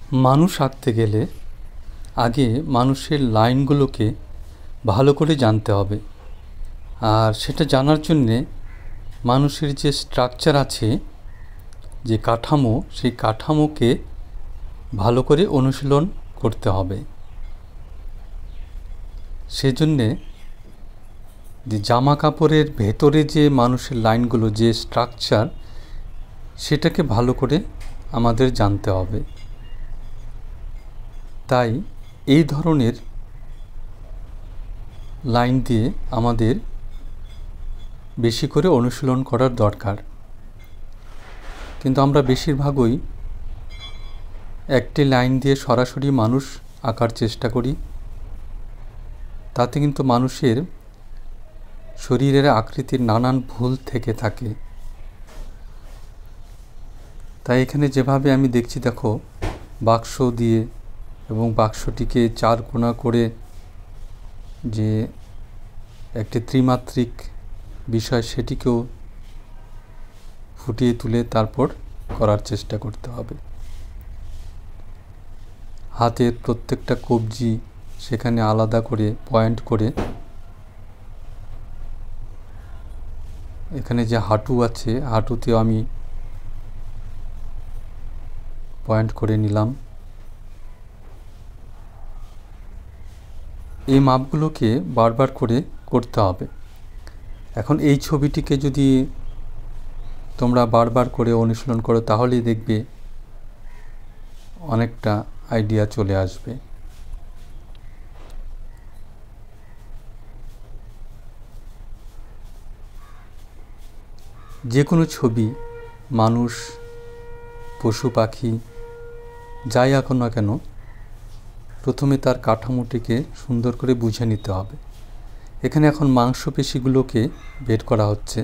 মানুষ আঁকতে গেলে আগে মানুষের লাইনগুলোকে ভালো করে জানতে হবে। আর সেটা জানার জন্যে মানুষের যে স্ট্রাকচার আছে, যে কাঠামো, সেই কাঠামোকে ভালো করে অনুশীলন করতে হবে। সেজন্যে যে জামা কাপড়ের ভেতরে যে মানুষের লাইনগুলো, যে স্ট্রাকচার, সেটাকে ভালো করে আমাদের জানতে হবে। তাই এই ধরনের লাইন দিয়ে আমাদের বেশি করে অনুশীলন করার দরকার। কিন্তু আমরা বেশিরভাগই একটি লাইন দিয়ে সরাসরি মানুষ আঁকার চেষ্টা করি। তাতে কিন্তু মানুষের শরীরের আকৃতির নানান ভুল থেকে থাকে। তাই এখানে যেভাবে আমি দেখছি, দেখো, বাক্স দিয়ে এবং বাক্সটিকে চার কোণা করে যে একটি ত্রিমাত্রিক বিষয়, সেটিকেও ফুটিয়ে তুলে তারপর করার চেষ্টা করতে হবে। হাতের প্রত্যেকটা কবজি সেখানে আলাদা করে পয়েন্ট করে, এখানে যে হাঁটু আছে, হাঁটুতেও আমি পয়েন্ট করে নিলাম। এই মাপগুলোকে বারবার করে করতে হবে। এখন এই ছবিটিকে যদি তোমরা বারবার করে অনুশীলন করো, তাহলেই দেখবে অনেকটা আইডিয়া চলে আসবে। যে কোনো ছবি, মানুষ, পশু পাখি, যাই আঁকো না কেন, প্রথমে তার কাঠামোটিকে সুন্দর করে বুঝে নিতে হবে। এখানে এখন মাংসপেশিগুলোকে বের করা হচ্ছে।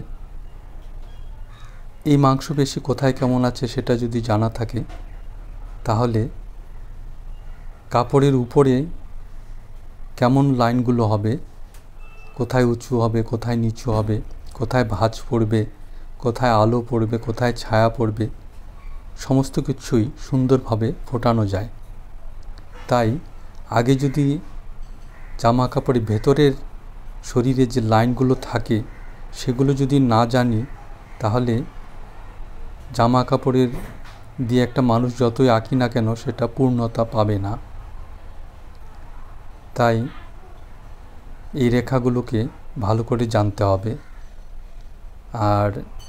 এই মাংসপেশি কোথায় কেমন আছে সেটা যদি জানা থাকে, তাহলে কাপড়ের উপরে কেমন লাইনগুলো হবে, কোথায় উঁচু হবে, কোথায় নিচু হবে, কোথায় ভাঁজ পড়বে, কোথায় আলো পড়বে, কোথায় ছায়া পড়বে, সমস্ত কিছুই সুন্দরভাবে ফোটানো যায়। তাই আগে যদি জামা কাপড়ের ভেতরের শরীরে যে লাইনগুলো থাকে সেগুলো যদি না জানি, তাহলে জামা কাপড়ের দিয়ে একটা মানুষ যতই আঁকি না কেন সেটা পূর্ণতা পাবে না। তাই এই রেখাগুলোকে ভালো করে জানতে হবে। আর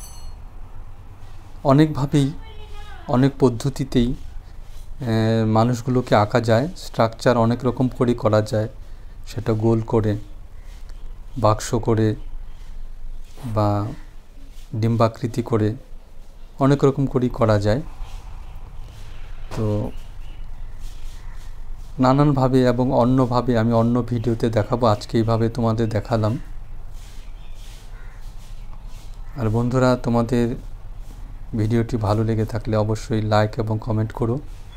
অনেকভাবেই, অনেক পদ্ধতিতেই মানুষগুলোকে আঁকা যায়। স্ট্রাকচার অনেক রকম করে করা যায়, সেটা গোল করে, বাক্স করে, বা ডিম্বাকৃতি করে, অনেক রকম করেই করা যায়। তো নানানভাবে এবং অন্যভাবে আমি অন্য ভিডিওতে দেখাবো, আজকে এইভাবে তোমাদের দেখালাম। আর বন্ধুরা, তোমাদের ভিডিওটি ভালো লেগে থাকলে অবশ্যই লাইক এবং কমেন্ট করো।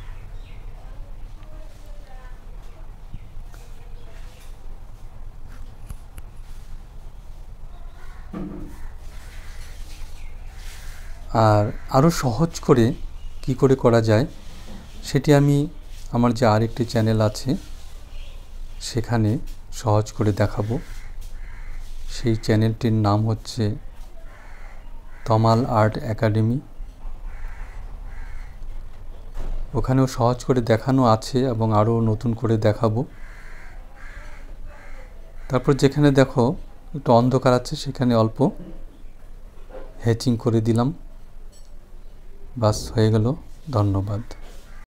আর আরও সহজ করে কি করে করা যায় সেটি আমি আমার যে আরেকটি চ্যানেল আছে সেখানে সহজ করে দেখাবো। সেই চ্যানেলটির নাম হচ্ছে তমাল আর্ট একাডেমি। ওখানেও সহজ করে দেখানো আছে এবং আরও নতুন করে দেখাবো। তারপর যেখানে দেখো একটু অন্ধকার আছে, সেখানে অল্প হ্যাচিং করে দিলাম। বাস, হয়ে গেল। ধন্যবাদ।